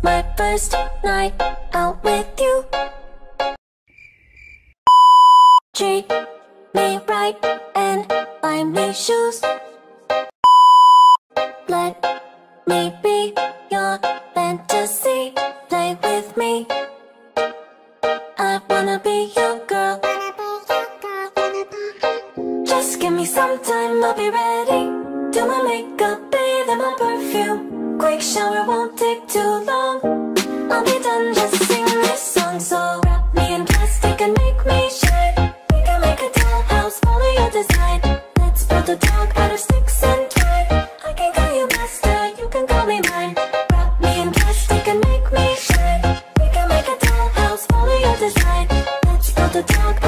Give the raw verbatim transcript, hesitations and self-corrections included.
my first night out with you. Treat me right and buy me shoes. Let me be your fantasy. Play with me. I wanna be your girl. Just give me some time, I'll be ready. Do my makeup, bathe in my perfume. Quick shower won't take too long. I'll be done, just sing this song. So wrap me in plastic and make me shine. We can make a dollhouse, follow your design. Let's build a dog out of sticks and twine. I can call you master, you can call me mine. Wrap me in plastic and make me shine. We can make a dollhouse, follow your design. Let's build a dog